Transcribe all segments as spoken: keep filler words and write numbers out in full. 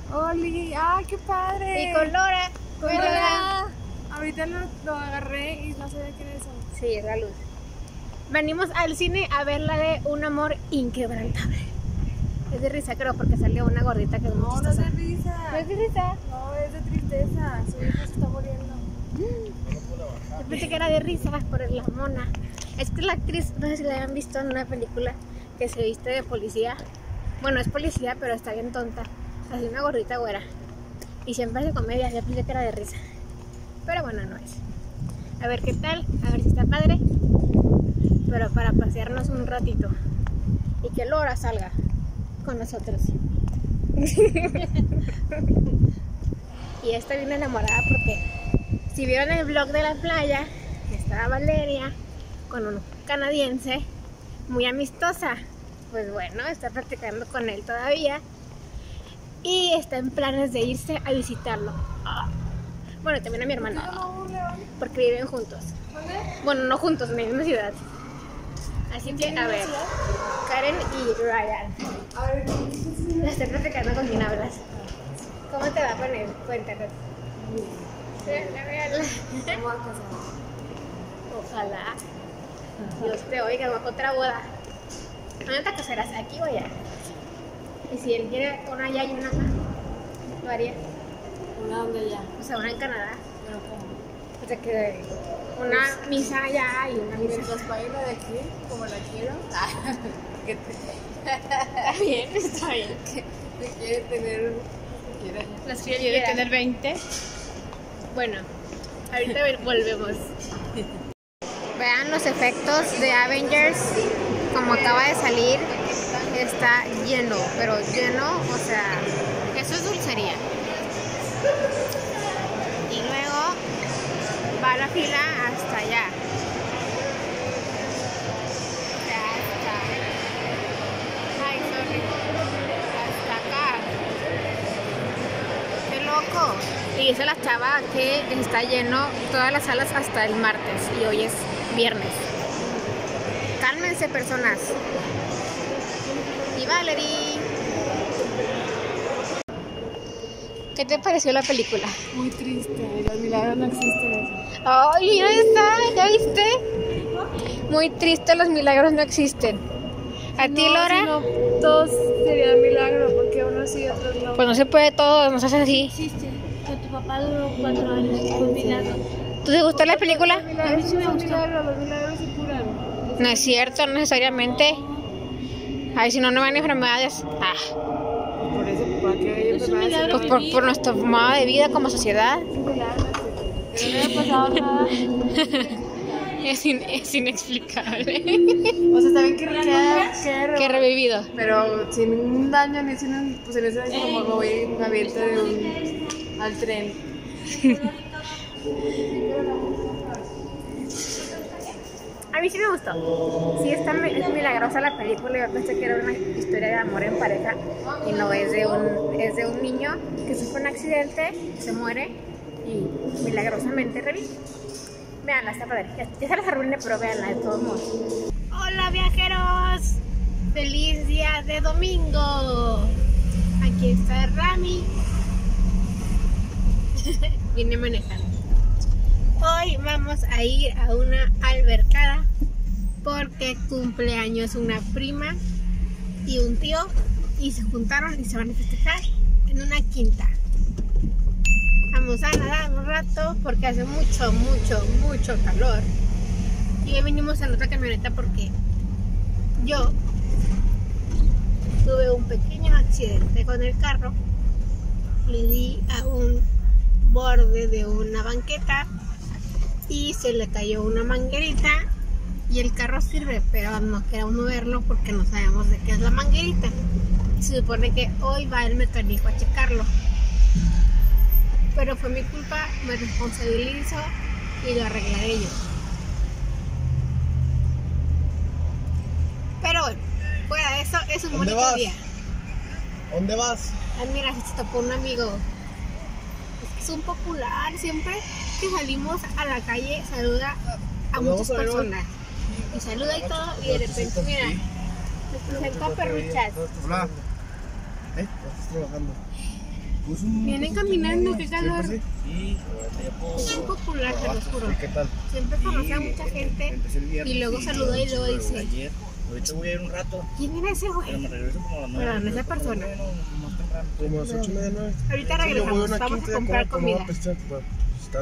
Oli, ¡ah, qué padre! Y con Lora. Con Lora. Ahorita lo, lo agarré y no sabía qué era eso. Sí, es la luz. Venimos al cine a ver la de Un amor inquebrantable. Es de risa, creo, porque salió una gordita que es muy No, no es chistosa. de risa. ¿No es de risa? No, es de tristeza. Su hijo se está muriendo. Yo pensé que era de risa por la mona. Es que la actriz, no sé si la habían visto en una película que se viste de policía. Bueno, es policía, pero está bien tonta. Así una gordita güera. Y siempre hace comedia, yo pensé que era de risa. Pero bueno, no es. A ver qué tal, a ver si está padre. Pero para pasearnos un ratito. Y que Lora salga con nosotros. Y esta viene enamorada porque si vieron el vlog de la playa, estaba Valeria con un canadiense muy amistosa. Pues bueno, está practicando con él todavía y está en planes de irse a visitarlo. Bueno, también a mi hermano, porque viven juntos. Bueno, no juntos, en la misma ciudad. Así que, a ver, Karen y Ryan. La estoy practicando con quien hablas. ¿Cómo te va con él? Cuéntanos. Ojalá Dios te oiga, otra boda. ¿Dónde te casarás? ¿Aquí o allá? Y si él quiere una allá y una acá, ¿lo haría? ¿Una donde allá? O sea, una en Canadá. ¿Pero cómo? O sea, que una misa allá y una misa. Mientras baila de aquí, como la quiero. Que te... Está bien, está bien. que te quiere tener. Quiere Las que quiere tener veinte. Bueno, ahorita volvemos. Vean los efectos de Avengers. Como acaba de salir, está lleno, pero lleno, o sea, eso es dulcería. Y luego va la fila hasta allá. Hasta, ay, sorry, hasta acá. ¡Qué loco! Y dice la chava que está lleno todas las salas hasta el martes y hoy es viernes. Cálmense, personas. Y Valerie. ¿Qué te pareció la película? muy triste, los milagros no existen. ¡Ay, ya está! ¿Ya viste? Muy triste, los milagros no existen. ¿A ti, No, Lora? si no, todos serían milagros, porque unos sí y otros no. Pues no se puede todo, no se hace así. Existe, que tu papá duró cuatro años, fue un milagro. ¿Tú te gustó la película? Los milagros sí me son gustó. milagros, los milagros se curan. No es cierto, no necesariamente. Ay, si no, no van enfermedades. Ah, Por eso, ¿para qué hay Es un enfermedades? milagro. pues por, por nuestra forma de vida como sociedad. Es un milagro. Pero no había pasado nada. Es, in- es inexplicable. O sea, saben que queda, queda Qué revivido. pero sin un daño ni sin un, pues en ese daño como me voy me aviento de un al tren. A mí sí me gustó. Sí, está, mi- es milagrosa la película. Yo pensé que era una historia de amor en pareja y no, es de un, es de un niño que sufre un accidente, se muere y milagrosamente revive. Veanla, está padre. Ya, ya se las arruiné, pero veanla de todos modos. Hola, viajeros. Feliz día de domingo. Aquí está Rami. Vine manejando. Hoy vamos a ir a una albercada porque cumpleaños una prima y un tío y se juntaron y se van a festejar en una quinta. Vamos a nadar un rato porque hace mucho, mucho, mucho calor. Y hoy venimos en otra camioneta porque yo tuve un pequeño accidente con el carro. Le di a un borde de una banqueta y se le cayó una manguerita y el carro sirve, pero no queremos moverlo porque no sabemos de qué es la manguerita. Se supone que hoy va el mecánico a checarlo, pero fue mi culpa, me responsabilizo y lo arreglaré yo. Pero bueno, fuera de eso, es un ¿Dónde bonito vas? día. ¿Dónde vas? Ay, mira, si se topó un amigo. Es que es un popular, siempre que salimos a la calle saluda a ¿Dónde muchas vamos a ver hoy? personas. Y saluda y todo, y de repente, mira, me presenta a Perruchas. Hola. ¿Eh? ¿Estás trabajando? Pues un- Vienen caminando, qué Sí, calor. pues sí. Sí, ya puedo. Es muy popular, te lo juro. ¿Qué tal? Siempre conoce a mucha gente Empecé el viernes y luego saluda y luego dice, ayer. Ahorita voy a ir un rato, ¿quién era ese pero güey? me regreso como a las nueve. Perdón, esa persona. No, más temprano. Como a las ocho y media, nueve. Ahorita Sí, yo voy regresamos, una vamos quinta a y comprar como- como voy a comida. pistear, pues, está-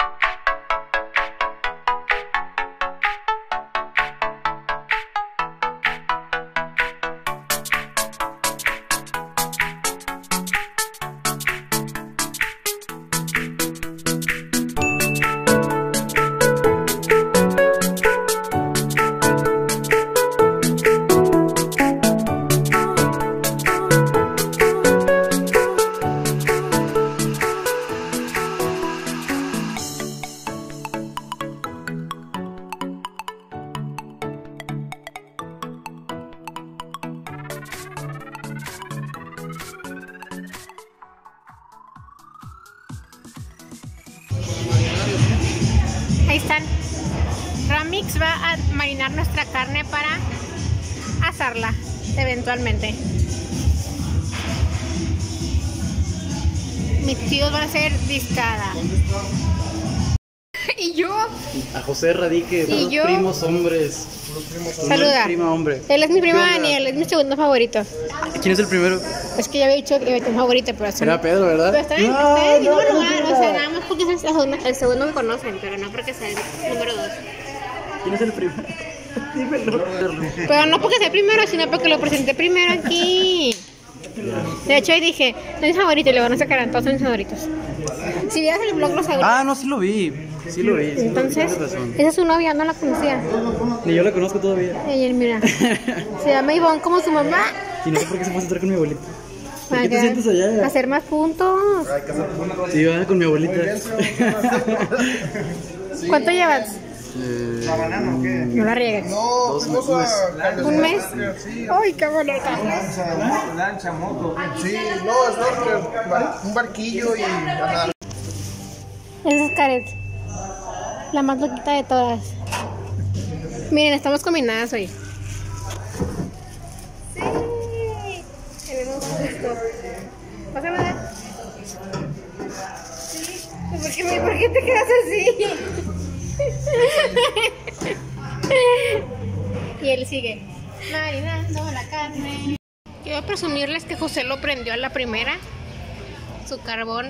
Ahí están. Ramix va a marinar nuestra carne para asarla eventualmente. Mis tíos van a hacer discada. Y yo, A José Radique, ¿Y dos yo? primos hombres. Tu Saluda. prima hombre. Él es mi primo Daniel, es mi segundo favorito. ¿Quién es el primero? Es que ya había dicho que era mi favorito, pero son- Era Pedro, ¿verdad? Pero está en, No, está en el no, mismo no, lugar, no. o sea, nada más porque es el segundo, el segundo que conocen, pero no porque sea el número dos. ¿Quién es el primero? Dímelo. Pero no porque sea el primero, sino porque lo presenté primero aquí. De hecho, ahí dije, no es mi favorito y luego no sacarán, todos son mis favoritos. Si vieras el blog, lo sabrías. Ah, no, sí lo vi. Sí lo vi. Sí lo vi, Entonces, tienes razón. esa es su novia, no la conocía. Ni yo la conozco todavía. Ella, mira, se llama Ivonne como su mamá. Y no sé por qué se fue a sentar con mi abuelita. ¿Por qué te Para sientes allá? hacer más puntos. Sí, va con mi abuelita. ¿Cuánto llevas? Eh, No la riegues. No, Dos fuimos a... ¿Un mes? Sí, ¡Ay, qué bonita! lancha, moto. Sí, no, es snorkel, bar- un barquillo y ajá. Esa es Caret, la más loquita de todas. Miren, estamos combinadas hoy. Sí, tenemos gusto. Pásame a ver. Sí, ¿por qué, me- ¿por qué te quedas así? Y él sigue marinando la carne. Quiero presumirles que José lo prendió a la primera, su carbón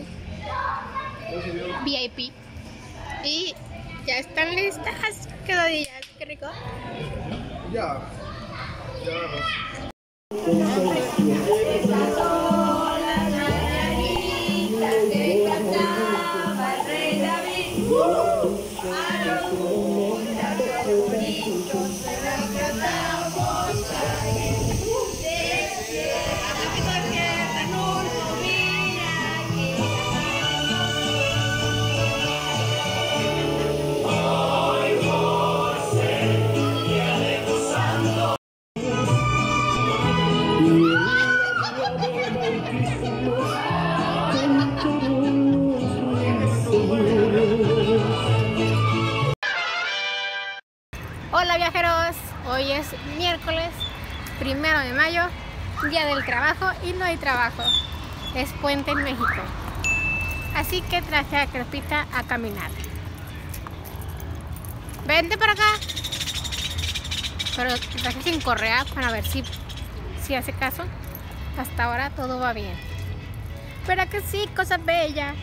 V I P. Y ya están listas quesadillas, qué rico. Ya. Hola viajeros, hoy es miércoles primero de mayo, día del trabajo y no hay trabajo, es puente en México, así que traje a Crepita a caminar. Vente para acá, pero traje sin correa para ver si, si hace caso. Hasta ahora todo va bien, pero que sí, cosa bella.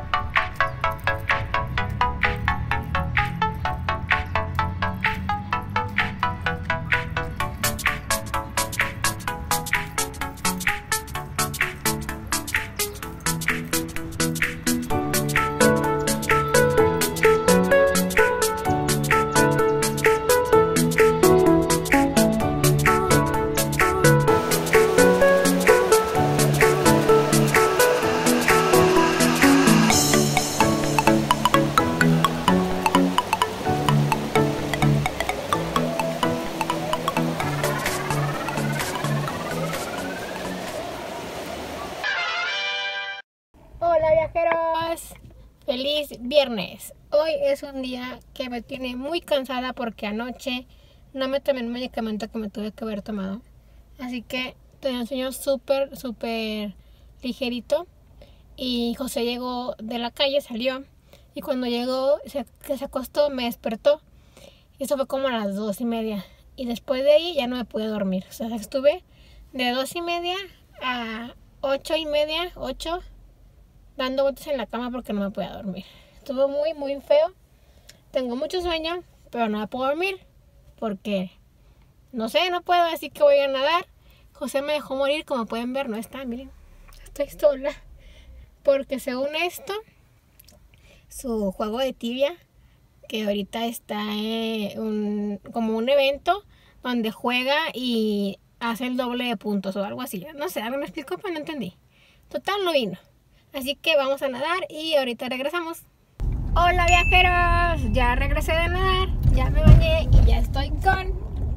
Hola viajeros, feliz viernes. Hoy es un día que me tiene muy cansada porque anoche no me tomé el medicamento que me tuve que haber tomado. Así que tenía un sueño súper, súper ligerito. y José llegó de la calle, salió, y cuando llegó, se, que se acostó, me despertó, y eso fue como a las dos y media, y después de ahí ya no me pude dormir, o sea, estuve de dos y media a ocho y media, ocho, dando vueltas en la cama porque no me podía dormir. Estuvo muy, muy feo, tengo mucho sueño, pero no me puedo dormir, porque, no sé, no puedo, así que voy a nadar. José me dejó morir, como pueden ver, no está, miren, estoy sola. Porque según esto, su juego de tibia, que ahorita está en un, como un evento donde juega y hace el doble de puntos o algo así. No sé, algo me explicó, pero no entendí. Total, no vino. Así que vamos a nadar y ahorita regresamos. Hola viajeros, ya regresé de nadar, ya me bañé y ya estoy con...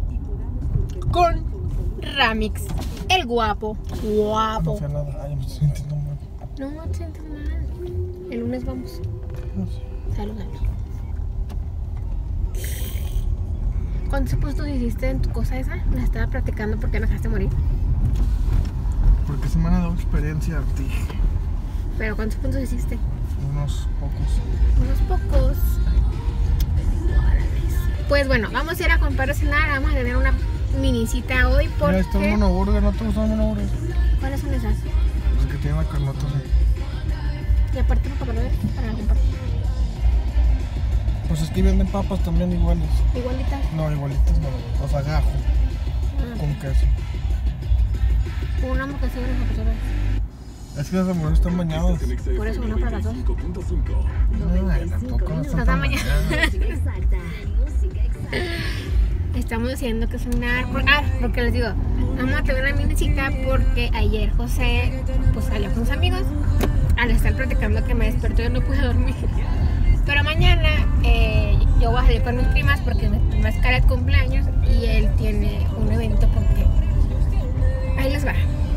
Con Ramix, el guapo, guapo. No sé nada, ay, me estoy sintiendo mal. No, no te sientes mal. El lunes vamos. No sé. Saludanos. ¿Cuántos puntos hiciste en tu cosa esa? La estaba practicando porque me dejaste morir. Porque se me ha dado experiencia a ti. Pero ¿cuántos puntos hiciste? Unos pocos. Unos pocos. Pues bueno, vamos a ir a comprar a cenar. Vamos a tener una minicita hoy porque... Mira, está el monoburger, ¿no te gusta el monoburger? ¿Cuáles son esas? Los que tienen la carnota así. Y aparte para comprar para comprar. Pues es que venden papas también iguales. Igualitas. No, igualitas no. O sea, gajo. Ah. Con queso. Una mocasina y una persona. Es que las hamburguesas están bañadas. Por eso una para las dos. Ay, tampoco no están Estás tan bañada. bañadas. Estamos diciendo que cenar, por, ah, porque les digo, vamos a tener una minicita porque ayer José pues salió con sus amigos, al estar platicando que me despertó y no pude dormir. Pero mañana eh, yo voy a salir con mis primas porque mi prima Scarlett cumpleaños y él tiene un evento porque ahí les va.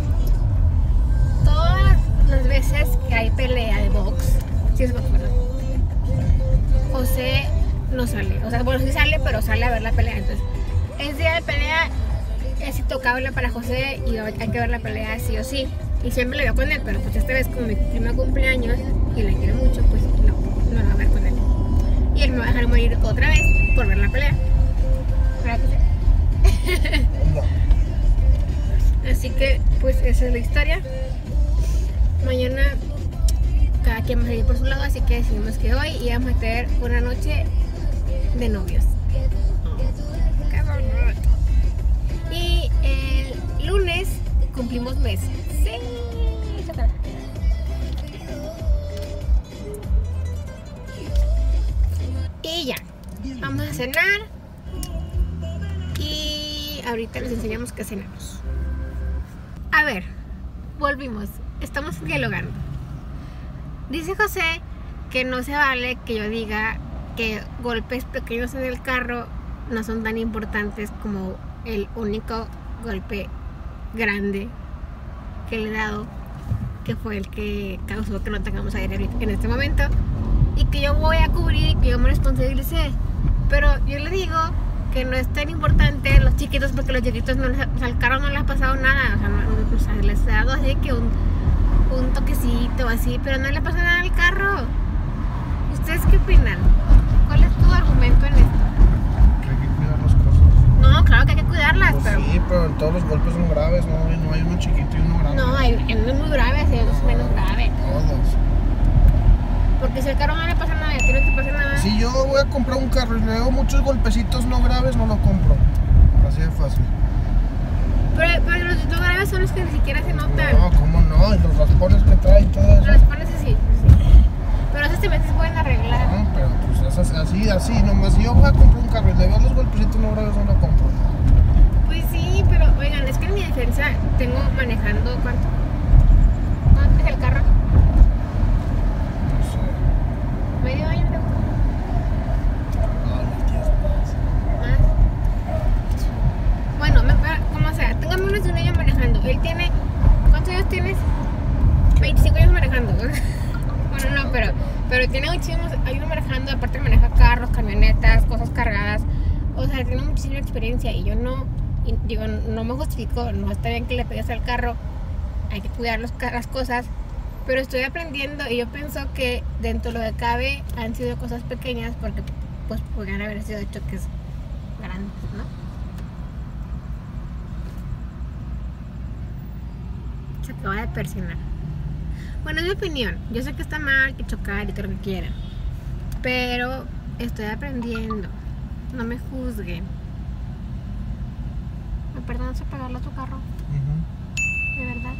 Todas las veces que hay pelea de box, sí es box, ¿verdad? José no sale, o sea, bueno, sí sale, pero sale a ver la pelea. Entonces, es día de pelea, es intocable para José y hay que ver la pelea sí o sí. Y siempre le veo con él, pero pues esta vez como mi prima cumpleaños y le quiero mucho, pues no, no lo va a ver con él. Y él me va a dejar morir otra vez por ver la pelea. ¿Verdad que sí? Así que, pues esa es la historia. Mañana cada quien va a salir por su lado, así que decidimos que hoy íbamos a tener una noche de novios. Y el lunes cumplimos mes. Sí. Y ya, vamos a cenar. Y ahorita les enseñamos qué cenamos. A ver, volvimos. Estamos dialogando. Dice José que no se vale que yo diga que golpes pequeños en el carro no son tan importantes como el único golpe grande que le he dado, que fue el que causó que no tengamos aire en este momento, y que yo voy a cubrir y que yo me responsabilicé. Pero yo le digo que no es tan importante los chiquitos, porque los chiquitos no les, o sea, al carro no les ha pasado nada, o sea, no, no, o sea, les ha dado así que un, un toquecito así, pero no le pasa nada al carro. ¿Ustedes qué opinan? ¿Cuál es tu argumento en esto? Que hay que cuidar las cosas. No, claro que hay que cuidarlas, Pues pero... sí, pero todos los golpes son graves, no, no hay uno chiquito y uno grave. No, hay unos muy graves y otros menos graves. Todos. Porque si al carro no le pasa nada y a ti no te pasa nada... Si yo voy a comprar un carro y le hago muchos golpecitos no graves, no lo compro. Así de fácil. Pero, pero los no graves son los que ni siquiera se notan. No, ¿cómo no? Y los raspones que trae y todo eso. Los pones así, sí. Pero esos también se pueden arreglar. No, pero pues es así, así, nomás si yo voy a comprar un carro y le veo los golpecitos no graves, no lo compro. Pues sí, pero oigan, es que en mi defensa tengo manejando, ¿cuánto? ¿Cuánto es el carro? No sé. ¿Medio año creo? No, diez más. ¿Más? Bueno, me, como sea, tengo menos de un año manejando. Él tiene, ¿cuántos años tienes? veinticinco años manejando. Bueno, no, pero, pero tiene muchísimos años manejando. Aparte maneja carros, camionetas, cosas cargadas. O sea, tiene muchísima experiencia y yo no, y digo, no me justifico. No está bien que le pegues al carro. Hay que cuidar los, las cosas. Pero estoy aprendiendo y yo pienso que dentro de lo que cabe han sido cosas pequeñas porque pues podrían haber sido choques grandes, ¿no? Se acaba de persinar. Bueno, es mi opinión. Yo sé que está mal que chocar y todo lo que quieran, pero estoy aprendiendo. No me juzguen. ¿Me perdonas apagarle a tu carro? Ujú. ¿De verdad?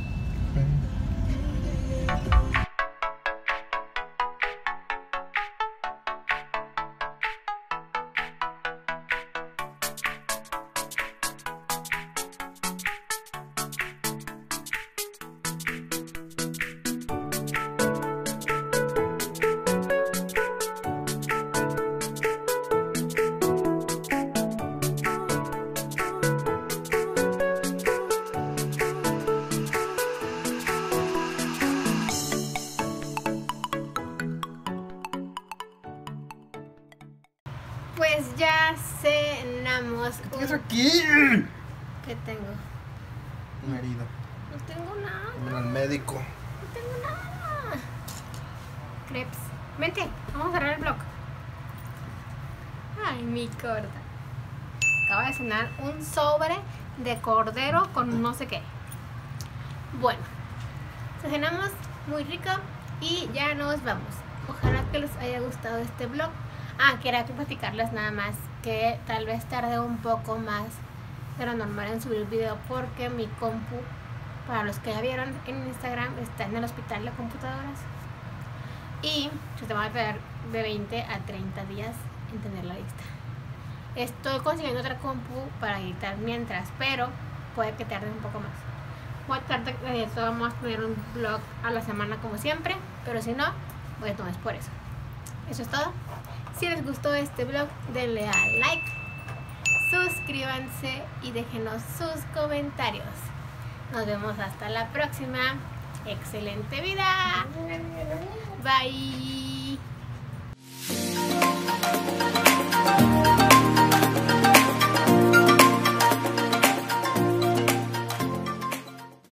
Pues ya cenamos. ¿Qué tienes aquí? ¿Qué tengo? Una herida. No tengo nada. Ven al médico. No tengo nada. Crepes. Vente, vamos a cerrar el vlog. Ay, mi corda. Acabo de cenar un sobre de cordero con no sé qué. Bueno, cenamos muy rico y ya nos vamos. Ojalá que les haya gustado este vlog. Ah, quería platicarles nada más que tal vez tarde un poco más de lo normal en subir el video porque mi compu, para los que ya vieron en Instagram, está en el hospital de computadoras y se te va a pegar de veinte a treinta días en tenerla lista. Estoy consiguiendo otra compu para editar mientras, pero puede que tarde un poco más. Voy a tratar de esto, vamos a poner un vlog a la semana como siempre, pero si no, pues no es por eso. Eso es todo. Si les gustó este vlog, denle a like, suscríbanse y déjenos sus comentarios. Nos vemos hasta la próxima. Excelente vida. Bye.